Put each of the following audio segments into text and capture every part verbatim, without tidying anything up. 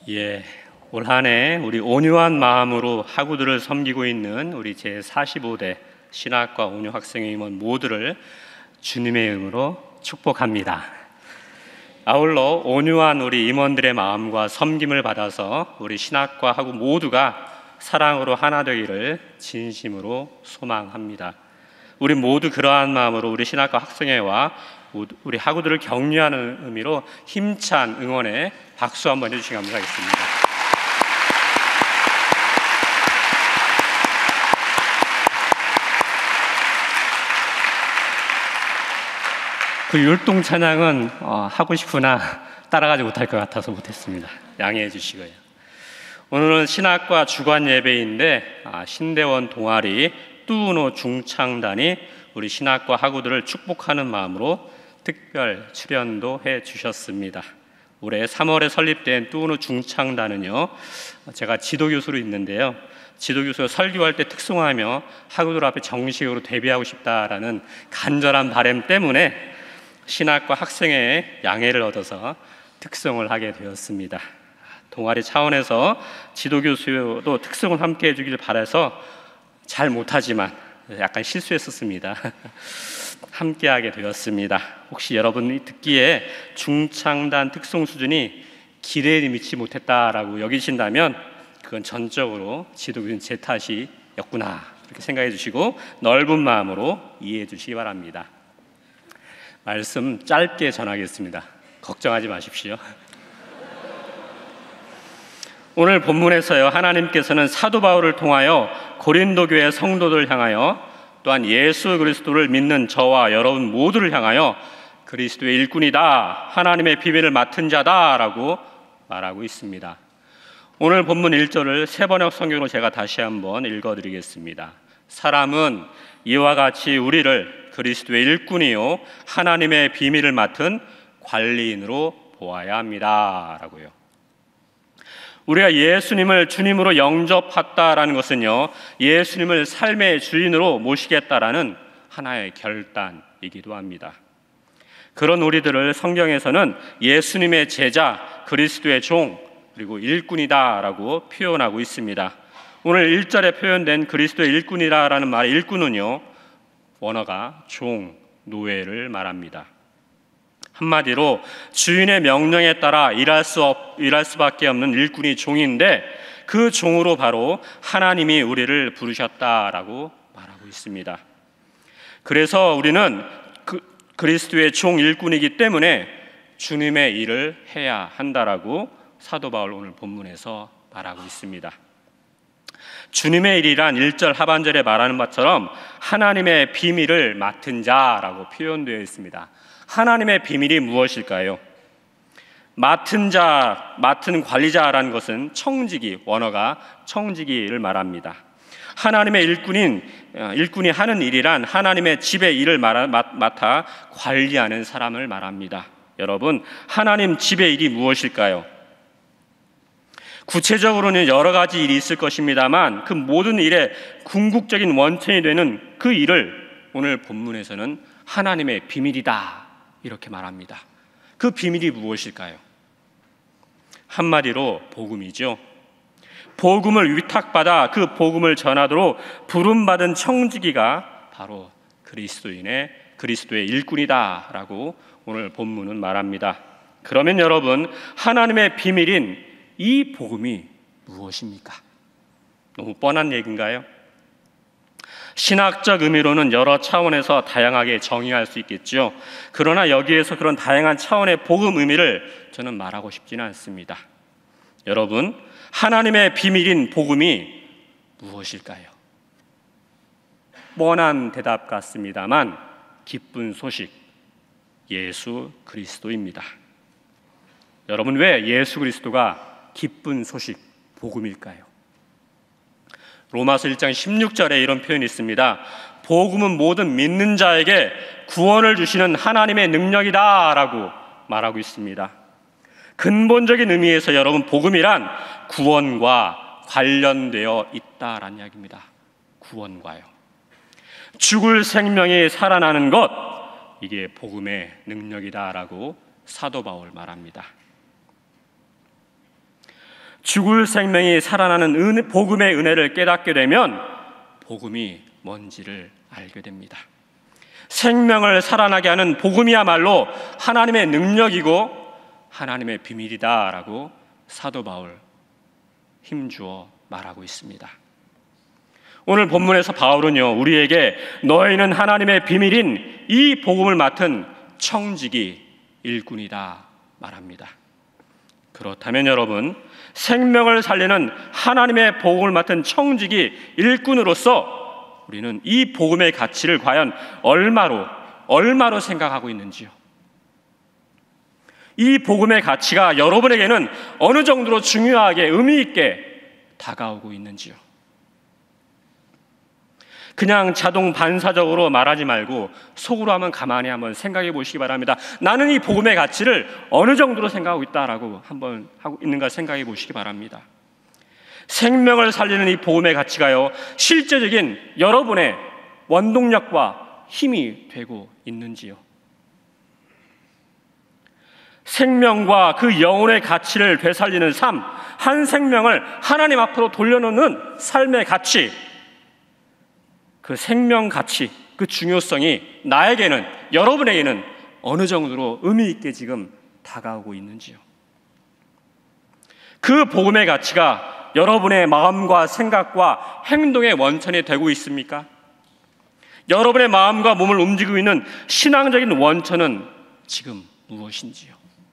예, 올 한 해 우리 온유한 마음으로 학우들을 섬기고 있는 우리 제사십오 대 신학과 온유 학생회 임원 모두를 주님의 이름으로 축복합니다. 아울러 온유한 우리 임원들의 마음과 섬김을 받아서 우리 신학과 학우 모두가 사랑으로 하나 되기를 진심으로 소망합니다. 우리 모두 그러한 마음으로 우리 신학과 학생회와 우리 학우들을 격려하는 의미로 힘찬 응원에 박수 한번 해주시기 감사하겠습니다. 그 율동 찬양은 어, 하고 싶으나 따라가지 못할 것 같아서 못했습니다. 양해해 주시고요. 오늘은 신학과 주간 예배인데 아, 신대원 동아리 뚜우노 중창단이 우리 신학과 학우들을 축복하는 마음으로 특별 출연도 해 주셨습니다. 올해 삼월에 설립된 뚜우노 중창단은요, 제가 지도교수로 있는데요, 지도교수가 설교할 때 특송하며 학우들 앞에 정식으로 데뷔하고 싶다라는 간절한 바람 때문에 신학과 학생회의 양해를 얻어서 특송을 하게 되었습니다. 동아리 차원에서 지도교수도 특송을 함께 해주길 바라서 잘 못하지만 약간 실수했었습니다. 함께하게 되었습니다. 혹시 여러분이 듣기에 중창단 특송 수준이 기대에 미치지 못했다라고 여기신다면 그건 전적으로 지도교수님 제 탓이었구나 이렇게 생각해 주시고 넓은 마음으로 이해해 주시기 바랍니다. 말씀 짧게 전하겠습니다. 걱정하지 마십시오. 오늘 본문에서요, 하나님께서는 사도 바울을 통하여 고린도 교회 성도들 향하여 또한 예수 그리스도를 믿는 저와 여러분 모두를 향하여 그리스도의 일꾼이다, 하나님의 비밀을 맡은 자다라고 말하고 있습니다. 오늘 본문 일 절을 세번역 성경으로 제가 다시 한번 읽어드리겠습니다. 사람은 이와 같이 우리를 그리스도의 일꾼이요 하나님의 비밀을 맡은 관리인으로 보아야 합니다 라고요. 우리가 예수님을 주님으로 영접했다라는 것은요, 예수님을 삶의 주인으로 모시겠다라는 하나의 결단이기도 합니다. 그런 우리들을 성경에서는 예수님의 제자, 그리스도의 종, 그리고 일꾼이다라고 표현하고 있습니다. 오늘 일 절에 표현된 그리스도의 일꾼이라는 말의 일꾼은요, 원어가 종, 노예를 말합니다. 한마디로 주인의 명령에 따라 일할 수 없, 일할 수밖에 없는 일꾼이 종인데 그 종으로 바로 하나님이 우리를 부르셨다라고 말하고 있습니다. 그래서 우리는 그, 그리스도의 종 일꾼이기 때문에 주님의 일을 해야 한다라고 사도 바울 오늘 본문에서 말하고 있습니다. 주님의 일이란 일 절 하반절에 말하는 것처럼 하나님의 비밀을 맡은 자라고 표현되어 있습니다. 하나님의 비밀이 무엇일까요? 맡은 자, 맡은 관리자라는 것은 청지기, 원어가 청지기를 말합니다. 하나님의 일꾼인, 일꾼이 하는 일이란 하나님의 집의 일을 맡아 관리하는 사람을 말합니다. 여러분, 하나님 집의 일이 무엇일까요? 구체적으로는 여러 가지 일이 있을 것입니다만 그 모든 일의 궁극적인 원천이 되는 그 일을 오늘 본문에서는 하나님의 비밀이다 이렇게 말합니다. 그 비밀이 무엇일까요? 한마디로 복음이죠. 복음을 위탁받아 그 복음을 전하도록 부름받은 청지기가 바로 그리스도인의 그리스도의 일꾼이다라고 오늘 본문은 말합니다. 그러면 여러분, 하나님의 비밀인 이 복음이 무엇입니까? 너무 뻔한 얘기인가요? 신학적 의미로는 여러 차원에서 다양하게 정의할 수 있겠죠. 그러나 여기에서 그런 다양한 차원의 복음 의미를 저는 말하고 싶지는 않습니다. 여러분, 하나님의 비밀인 복음이 무엇일까요? 뻔한 대답 같습니다만 기쁜 소식, 예수 그리스도입니다. 여러분, 왜 예수 그리스도가 기쁜 소식, 복음일까요? 로마서 일 장 십육 절에 이런 표현이 있습니다. 복음은 모든 믿는 자에게 구원을 주시는 하나님의 능력이다 라고 말하고 있습니다. 근본적인 의미에서 여러분, 복음이란 구원과 관련되어 있다라는 이야기입니다. 구원과요. 죽을 생명이 살아나는 것, 이게 복음의 능력이다라고 사도 바울 말합니다. 죽을 생명이 살아나는 은혜, 복음의 은혜를 깨닫게 되면 복음이 뭔지를 알게 됩니다. 생명을 살아나게 하는 복음이야말로 하나님의 능력이고 하나님의 비밀이다라고 사도 바울 힘주어 말하고 있습니다. 오늘 본문에서 바울은요, 우리에게 너희는 하나님의 비밀인 이 복음을 맡은 청지기 일꾼이다 말합니다. 그렇다면 여러분, 생명을 살리는 하나님의 복음을 맡은 청지기 일꾼으로서 우리는 이 복음의 가치를 과연 얼마로 얼마로 생각하고 있는지요? 이 복음의 가치가 여러분에게는 어느 정도로 중요하게 의미 있게 다가오고 있는지요? 그냥 자동 반사적으로 말하지 말고 속으로 한번 가만히 한번 생각해 보시기 바랍니다. 나는 이 복음의 가치를 어느 정도로 생각하고 있다라고 한번 하고 있는가 생각해 보시기 바랍니다. 생명을 살리는 이 복음의 가치가요, 실제적인 여러분의 원동력과 힘이 되고 있는지요? 생명과 그 영혼의 가치를 되살리는 삶, 한 생명을 하나님 앞으로 돌려놓는 삶의 가치, 그 생명 가치, 그 중요성이 나에게는, 여러분에게는 어느 정도로 의미 있게 지금 다가오고 있는지요? 그 복음의 가치가 여러분의 마음과 생각과 행동의 원천이 되고 있습니까? 여러분의 마음과 몸을 움직이고 있는 신앙적인 원천은 지금 무엇인지요?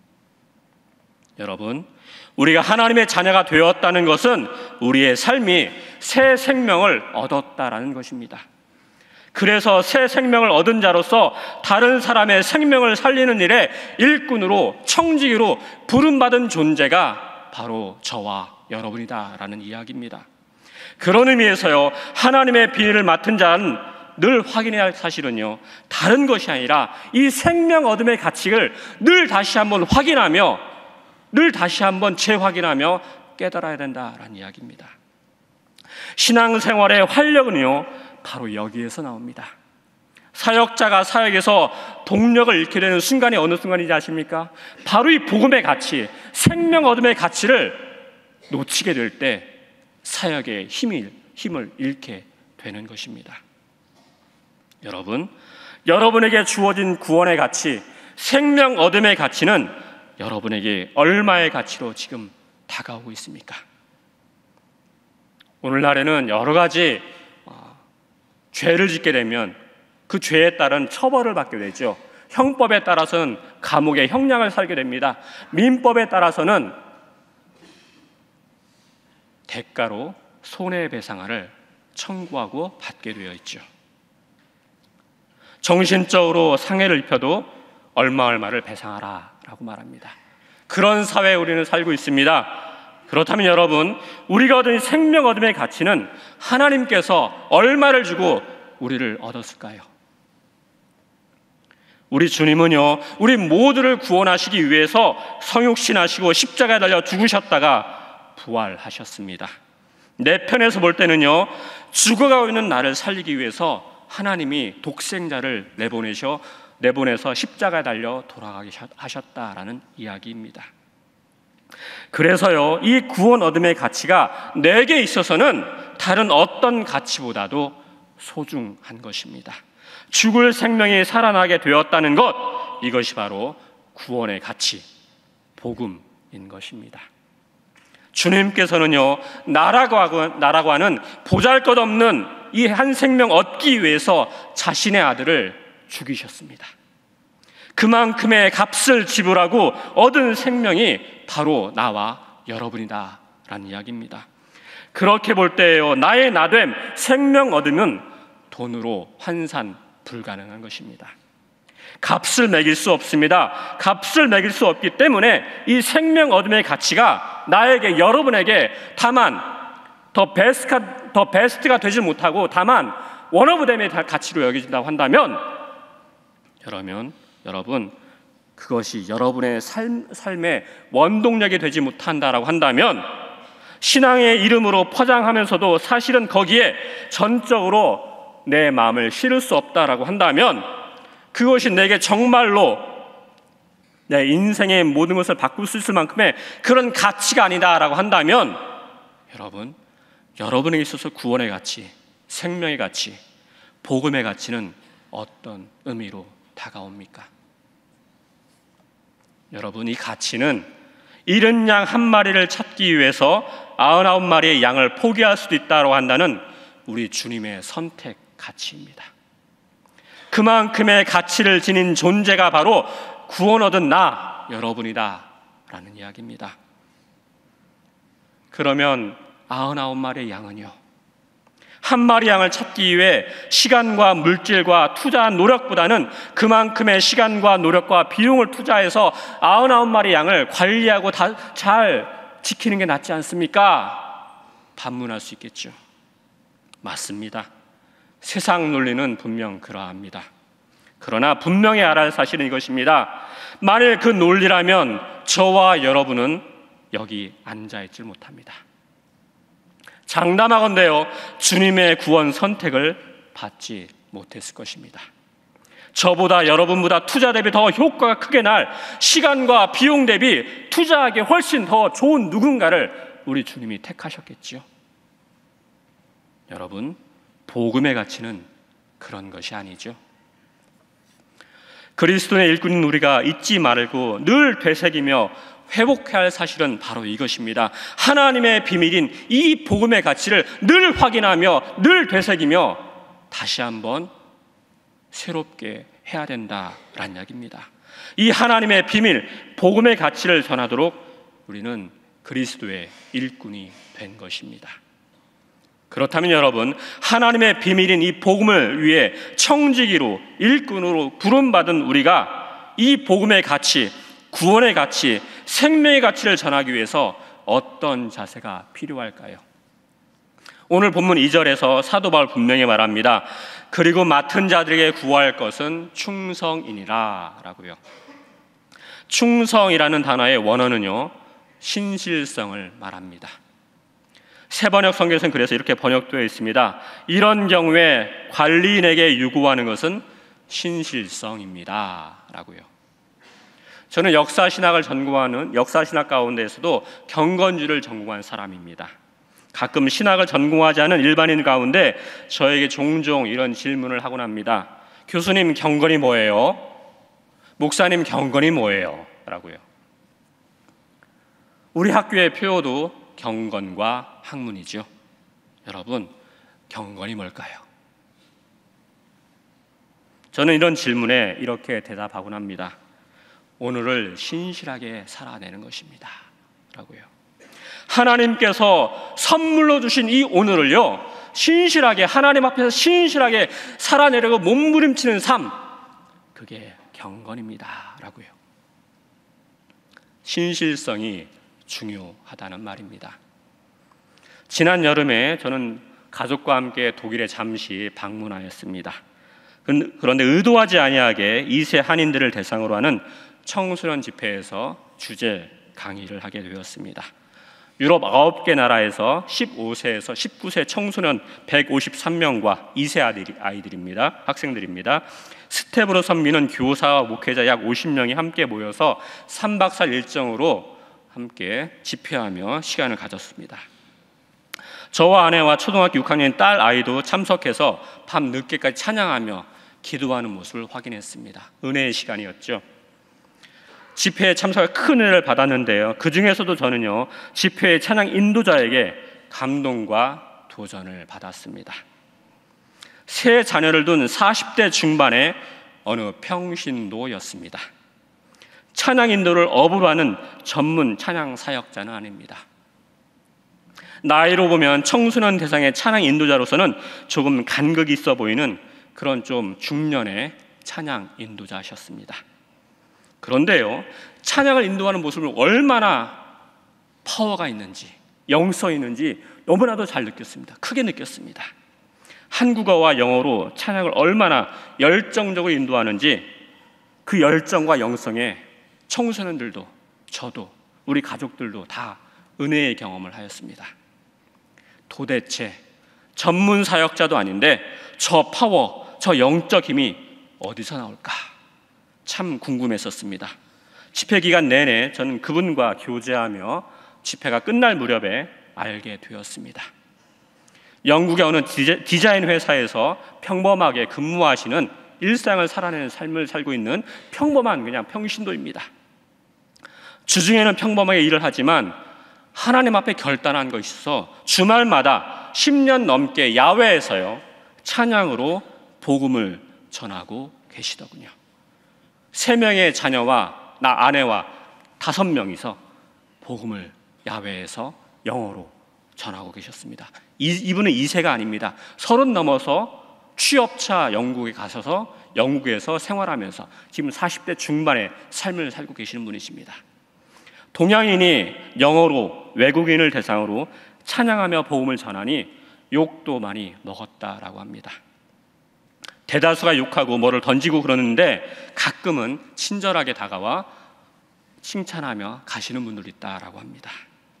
여러분, 우리가 하나님의 자녀가 되었다는 것은 우리의 삶이 새 생명을 얻었다라는 것입니다. 그래서 새 생명을 얻은 자로서 다른 사람의 생명을 살리는 일에 일꾼으로, 청지기로 부름받은 존재가 바로 저와 여러분이다라는 이야기입니다. 그런 의미에서요, 하나님의 비밀을 맡은 자는 늘 확인해야 할 사실은요, 다른 것이 아니라 이 생명 얻음의 가치를 늘 다시 한번 확인하며 늘 다시 한번 재확인하며 깨달아야 된다라는 이야기입니다. 신앙생활의 활력은요, 바로 여기에서 나옵니다. 사역자가 사역에서 동력을 잃게 되는 순간이 어느 순간인지 아십니까? 바로 이 복음의 가치, 생명 얻음의 가치를 놓치게 될 때 사역의 힘을, 힘을 잃게 되는 것입니다. 여러분, 여러분에게 주어진 구원의 가치, 생명 얻음의 가치는 여러분에게 얼마의 가치로 지금 다가오고 있습니까? 오늘날에는 여러 가지 어, 죄를 짓게 되면 그 죄에 따른 처벌을 받게 되죠. 형법에 따라서는 감옥의 형량을 살게 됩니다. 민법에 따라서는 대가로 손해배상을 청구하고 받게 되어 있죠. 정신적으로 상해를 입혀도 얼마 얼마를 배상하라 라고 말합니다. 그런 사회에 우리는 살고 있습니다. 그렇다면 여러분, 우리가 얻은 생명 얻음의 가치는 하나님께서 얼마를 주고 우리를 얻었을까요? 우리 주님은요, 우리 모두를 구원하시기 위해서 성육신하시고 십자가에 달려 죽으셨다가 부활하셨습니다. 내 편에서 볼 때는요, 죽어가고 있는 나를 살리기 위해서 하나님이 독생자를 내보내셔 내보내서 십자가에 달려 돌아가게 하셨다라는 이야기입니다. 그래서요, 이 구원 얻음의 가치가 내게 있어서는 다른 어떤 가치보다도 소중한 것입니다. 죽을 생명이 살아나게 되었다는 것, 이것이 바로 구원의 가치, 복음인 것입니다. 주님께서는요, 나라고, 하고, 나라고 하는 보잘것없는 이 한 생명 얻기 위해서 자신의 아들을 죽이셨습니다. 그만큼의 값을 지불하고 얻은 생명이 바로 나와 여러분이다 라는 이야기입니다. 그렇게 볼 때요, 나의 나됨, 생명 얻음은 돈으로 환산 불가능한 것입니다. 값을 매길 수 없습니다. 값을 매길 수 없기 때문에 이 생명 얻음의 가치가 나에게, 여러분에게 다만 더 베스트가, 더 베스트가 되지 못하고 다만 원오브댐의 가치로 여겨진다고 한다면, 여러분, 여러분 그것이 여러분의 삶, 삶의 원동력이 되지 못한다라고 한다면, 신앙의 이름으로 포장하면서도 사실은 거기에 전적으로 내 마음을 실을 수 없다라고 한다면, 그것이 내게 정말로 내 인생의 모든 것을 바꿀 수 있을 만큼의 그런 가치가 아니다라고 한다면 여러분, 여러분에게 있어서 구원의 가치, 생명의 가치, 복음의 가치는 어떤 의미로 다가옵니까? 여러분, 이 가치는 잃은 양 한 마리를 찾기 위해서 아흔아홉 마리의 양을 포기할 수도 있다고 한다는 우리 주님의 선택 가치입니다. 그만큼의 가치를 지닌 존재가 바로 구원 얻은 나 여러분이다 라는 이야기입니다. 그러면 아흔아홉 마리의 양은요, 한 마리 양을 찾기 위해 시간과 물질과 투자한 노력보다는 그만큼의 시간과 노력과 비용을 투자해서 아흔아홉 마리 양을 관리하고 다 잘 지키는 게 낫지 않습니까? 반문할 수 있겠죠. 맞습니다. 세상 논리는 분명 그러합니다. 그러나 분명히 알아야 할 사실은 이것입니다. 만일 그 논리라면 저와 여러분은 여기 앉아있질 못합니다. 장담하건대요, 주님의 구원 선택을 받지 못했을 것입니다. 저보다 여러분보다 투자 대비 더 효과가 크게 날 시간과 비용 대비 투자하기에 훨씬 더 좋은 누군가를 우리 주님이 택하셨겠지요. 여러분, 복음의 가치는 그런 것이 아니죠. 그리스도의 일꾼인 우리가 잊지 말고 늘 되새기며 회복해야 할 사실은 바로 이것입니다. 하나님의 비밀인 이 복음의 가치를 늘 확인하며 늘 되새기며 다시 한번 새롭게 해야 된다라는 이야기입니다. 이 하나님의 비밀, 복음의 가치를 전하도록 우리는 그리스도의 일꾼이 된 것입니다. 그렇다면 여러분, 하나님의 비밀인 이 복음을 위해 청지기로 일꾼으로 부름받은 우리가 이 복음의 가치, 구원의 가치, 생명의 가치를 전하기 위해서 어떤 자세가 필요할까요? 오늘 본문 이 절에서 사도 바울 분명히 말합니다. 그리고 맡은 자들에게 구할 것은 충성이니라 라고요. 충성이라는 단어의 원어는요, 신실성을 말합니다. 세번역 성경에서는 그래서 이렇게 번역되어 있습니다. 이런 경우에 관리인에게 요구하는 것은 신실성입니다 라고요. 저는 역사신학을 전공하는 역사신학 가운데에서도 경건주를 전공한 사람입니다. 가끔 신학을 전공하지 않은 일반인 가운데 저에게 종종 이런 질문을 하곤 합니다. 교수님, 경건이 뭐예요? 목사님, 경건이 뭐예요? 라고요. 우리 학교의 표어도 경건과 학문이죠. 여러분, 경건이 뭘까요? 저는 이런 질문에 이렇게 대답하곤 합니다. 오늘을 신실하게 살아내는 것입니다 라고요. 하나님께서 선물로 주신 이 오늘을요, 신실하게, 하나님 앞에서 신실하게 살아내려고 몸부림치는 삶, 그게 경건입니다 라고요. 신실성이 중요하다는 말입니다. 지난 여름에 저는 가족과 함께 독일에 잠시 방문하였습니다. 그런데 의도하지 아니하게 이 세 한인들을 대상으로 하는 청소년 집회에서 주제 강의를 하게 되었습니다. 유럽 아홉 개 나라에서 십오 세에서 십구 세 청소년 백오십삼 명과 이 세 아이들입니다. 학생들입니다. 스텝으로 섬기는 교사와 목회자 약 오십 명이 함께 모여서 삼 박 사 일 일정으로 함께 집회하며 시간을 가졌습니다. 저와 아내와 초등학교 육 학년 딸 아이도 참석해서 밤 늦게까지 찬양하며 기도하는 모습을 확인했습니다. 은혜의 시간이었죠. 집회에 참석해 큰 은혜를 받았는데요, 그 중에서도 저는요, 집회의 찬양 인도자에게 감동과 도전을 받았습니다. 세 자녀를 둔 사십 대 중반의 어느 평신도였습니다. 찬양 인도를 업으로 하는 전문 찬양 사역자는 아닙니다. 나이로 보면 청소년 대상의 찬양 인도자로서는 조금 간극이 있어 보이는 그런 좀 중년의 찬양 인도자셨습니다. 그런데요, 찬양을 인도하는 모습을 얼마나 파워가 있는지, 영성 있는지 너무나도 잘 느꼈습니다. 크게 느꼈습니다. 한국어와 영어로 찬양을 얼마나 열정적으로 인도하는지 그 열정과 영성에 청소년들도, 저도, 우리 가족들도 다 은혜의 경험을 하였습니다. 도대체 전문 사역자도 아닌데 저 파워, 저 영적 힘이 어디서 나올까? 참 궁금했었습니다. 집회 기간 내내 저는 그분과 교제하며 집회가 끝날 무렵에 알게 되었습니다. 영국의 어느 디자인 회사에서 평범하게 근무하시는 일상을 살아내는 삶을 살고 있는 평범한 그냥 평신도입니다. 주중에는 평범하게 일을 하지만 하나님 앞에 결단한 것이 있어서 주말마다 십 년 넘게 야외에서요 찬양으로 복음을 전하고 계시더군요. 세 명의 자녀와 나 아내와 다섯 명이서 복음을 야외에서 영어로 전하고 계셨습니다. 이, 이분은 이 세가 아닙니다. 서른 넘어서 취업차 영국에 가셔서 영국에서 생활하면서 지금 사십 대 중반의 삶을 살고 계시는 분이십니다. 동양인이 영어로 외국인을 대상으로 찬양하며 복음을 전하니 욕도 많이 먹었다라고 합니다. 대다수가 욕하고 뭐를 던지고 그러는데 가끔은 친절하게 다가와 칭찬하며 가시는 분들이 있다라고 합니다.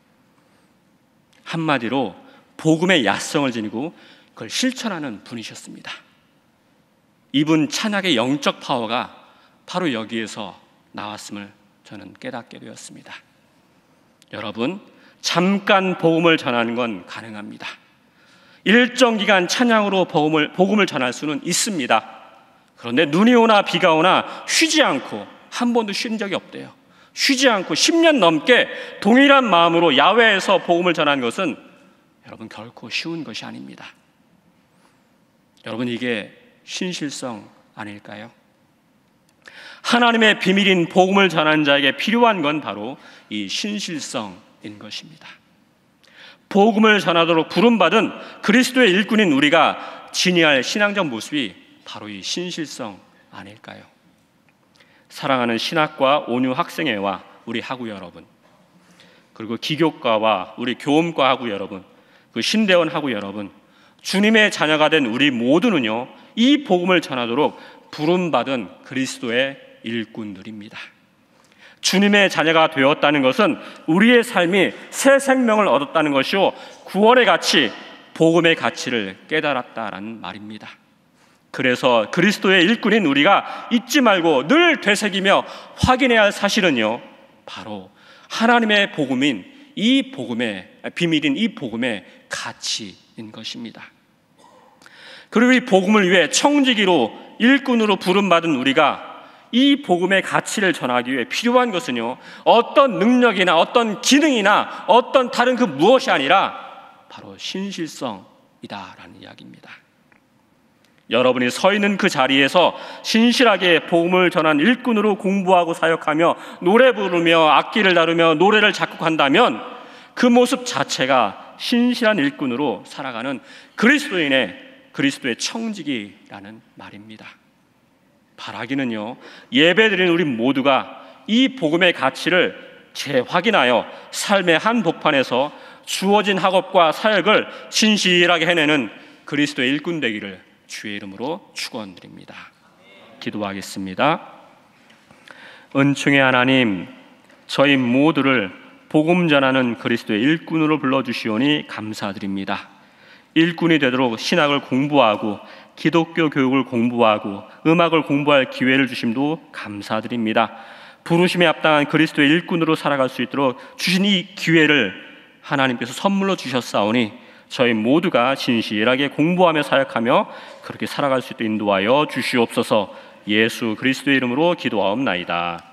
한마디로 복음의 야성을 지니고 그걸 실천하는 분이셨습니다. 이분 찬양의 영적 파워가 바로 여기에서 나왔음을 저는 깨닫게 되었습니다. 여러분, 잠깐 복음을 전하는 건 가능합니다. 일정 기간 찬양으로 복음을, 복음을 전할 수는 있습니다. 그런데 눈이 오나 비가 오나 쉬지 않고 한 번도 쉰 적이 없대요. 쉬지 않고 십 년 넘게 동일한 마음으로 야외에서 복음을 전하는 것은 여러분 결코 쉬운 것이 아닙니다. 여러분, 이게 신실성 아닐까요? 하나님의 비밀인 복음을 전하는 자에게 필요한 건 바로 이 신실성인 것입니다. 복음을 전하도록 부름받은 그리스도의 일꾼인 우리가 지니할 신앙적 모습이 바로 이 신실성 아닐까요? 사랑하는 신학과 온유 학생회와 우리 학우 여러분, 그리고 기교과와 우리 교음과 학우 여러분, 그 신대원 학우 여러분, 주님의 자녀가 된 우리 모두는요 이 복음을 전하도록 부름받은 그리스도의 일꾼들입니다. 주님의 자녀가 되었다는 것은 우리의 삶이 새 생명을 얻었다는 것이요 구원의 가치, 복음의 가치를 깨달았다라는 말입니다. 그래서 그리스도의 일꾼인 우리가 잊지 말고 늘 되새기며 확인해야 할 사실은요 바로 하나님의 복음인 이 복음의 비밀인 이 복음의 가치인 것입니다. 그리고 이 복음을 위해 청지기로 일꾼으로 부름받은 우리가 이 복음의 가치를 전하기 위해 필요한 것은요 어떤 능력이나 어떤 기능이나 어떤 다른 그 무엇이 아니라 바로 신실성이다라는 이야기입니다. 여러분이 서 있는 그 자리에서 신실하게 복음을 전한 일꾼으로 공부하고 사역하며 노래 부르며 악기를 다루며 노래를 작곡한다면 그 모습 자체가 신실한 일꾼으로 살아가는 그리스도인의 그리스도의 청지기라는 말입니다. 바라기는요 예배드리는 우리 모두가 이 복음의 가치를 재확인하여 삶의 한 복판에서 주어진 학업과 사역을 신실하게 해내는 그리스도의 일꾼 되기를 주의 이름으로 축원드립니다. 기도하겠습니다. 은총의 하나님, 저희 모두를 복음 전하는 그리스도의 일꾼으로 불러주시오니 감사드립니다. 일꾼이 되도록 신학을 공부하고 기독교 교육을 공부하고 음악을 공부할 기회를 주심도 감사드립니다. 부르심에 합당한 그리스도의 일꾼으로 살아갈 수 있도록 주신 이 기회를 하나님께서 선물로 주셨사오니 저희 모두가 진실하게 공부하며 사역하며 그렇게 살아갈 수 있도록 인도하여 주시옵소서. 예수 그리스도의 이름으로 기도하옵나이다.